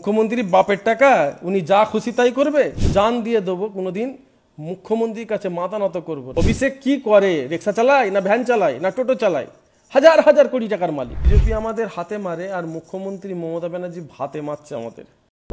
মুখ্যমন্ত্রী বাপের টাকা উনি যা খুশি তাই করবে, জান দিয়ে দেবো, কোনোদিন মুখ্যমন্ত্রীর কাছে মাথা নত করবো। অভিষেক কি করে? রিক্সা চালায় না ভ্যান চালায় না টোটো চালায়? হাজার হাজার কোটি টাকার মালিক। বিজেপি আমাদের হাতে মারে আর মুখ্যমন্ত্রী মমতা ব্যানার্জি ভাতে মারছে আমাদের।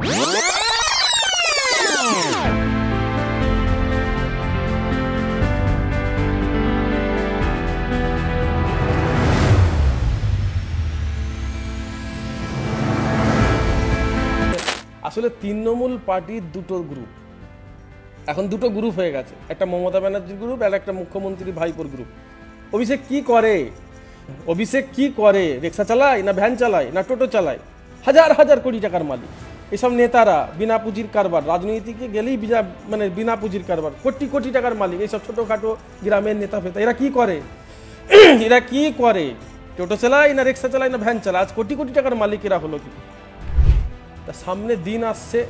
আসলে তৃণমূল পার্টির দুটো গ্রুপ, এখন দুটো গ্রুপ হয়ে গেছে, একটা মমতা ব্যানার্জির গ্রুপ আর একটা মুখ্যমন্ত্রী ভাইপোর গ্রুপ। অভিষেক কি করে? অভিষেক কি করে? রিক্সা চালায় না ভ্যান চালায় না টোটো চালায়? হাজার হাজার কোটি টাকার মালিক। এসব নেতারা বিনা পুঁজির কারবার, রাজনীতিকে গেলেই বিনা পুঁজির কারবার, কোটি কোটি টাকার মালিক। এইসব ছোটোখাটো গ্রামের নেতা ফেতা এরা কি করে? এরা কি করে? টোটো চালায় না রিক্সা চালায় না ভ্যান চালায়? আজ কোটি কোটি টাকার মালিক এরা হলো কি? সামনে দিন আসছে,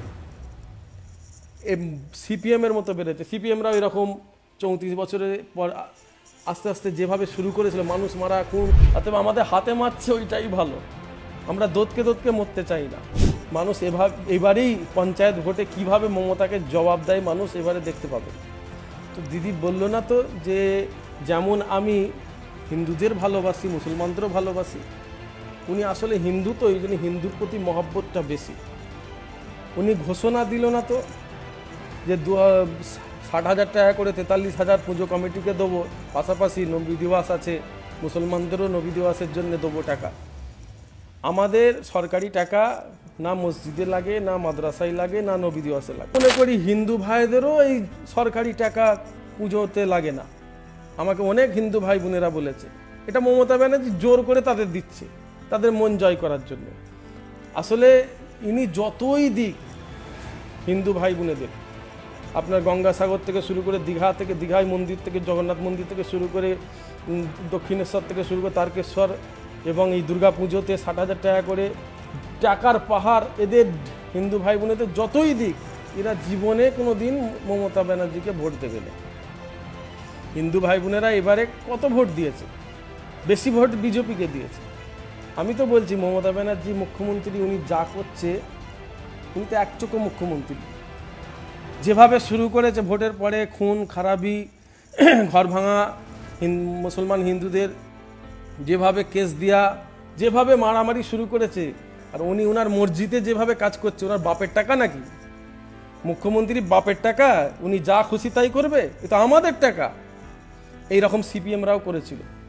সিপিএম এর মতো বেরোচ্ছে। সিপিএমরাও এরকম 34 বছরের পর আস্তে আস্তে যেভাবে শুরু করেছিল মানুষ মারা, খুন, অথবা আমাদের হাতে মারছে, ওইটাই ভালো। আমরা দোদকে মরতে চাই না। মানুষ এবারেই পঞ্চায়েত ভোটে কিভাবে মমতাকে জবাব দেয় মানুষ এবারে দেখতে পাবে। তো দিদি বললো না তো যে যেমন আমি হিন্দুদের ভালোবাসি, মুসলমানদেরও ভালোবাসি, উনি আসলে হিন্দু, তো এই জন্য হিন্দুর প্রতি মহব্বতটা বেশি। উনি ঘোষণা দিল না তো যে 60,000 টাকা করে 43,000 পুজো কমিটিকে দেবো, পাশাপাশি নবী দিবস আছে, মুসলমানদেরও নবী দিবসের জন্য দেবো টাকা। আমাদের সরকারি টাকা না মসজিদে লাগে, না মাদ্রাসায় লাগে, না নবী দিবসে লাগে। মনে করি হিন্দু ভাইদেরও এই সরকারি টাকা পুজোতে লাগে না। আমাকে অনেক হিন্দু ভাই বোনেরা বলেছে এটা মমতা ব্যানার্জি জোর করে তাদের দিচ্ছে, তাদের মন জয় করার জন্য। আসলে ইনি যতই দিক হিন্দু ভাই বোনেদের, আপনার গঙ্গাসাগর থেকে শুরু করে দীঘা থেকে, দীঘায় মন্দির থেকে, জগন্নাথ মন্দির থেকে শুরু করে দক্ষিণেশ্বর থেকে শুরু করে তারকেশ্বর, এবং এই দুর্গা পুজোতে 60,000 টাকা করে টাকার পাহাড়, এদের হিন্দু ভাই বোনেদের যতই দিক, এরা জীবনে কোনো দিন মমতা ব্যানার্জিকে ভোট দেবে না। হিন্দু ভাই বোনেরা এবারে কত ভোট দিয়েছে? বেশি ভোট বিজেপিকে দিয়েছে। আমি তো বলছি মমতা ব্যানার্জি মুখ্যমন্ত্রী, উনি যা করছে, উনি তো একচোখো মুখ্যমন্ত্রী। যেভাবে শুরু করেছে ভোটের পরে খুন খারাপি, ঘর ভাঙা, মুসলমান হিন্দুদের যেভাবে কেস দেওয়া, যেভাবে মারামারি শুরু করেছে, আর উনি ওনার মসজিদে যেভাবে কাজ করছে, ওনার বাপের টাকা নাকি? মুখ্যমন্ত্রী বাপের টাকা, উনি যা খুশি তাই করবে? এটা আমাদের টাকা। এইরকম সিপিএমরাও করেছিল।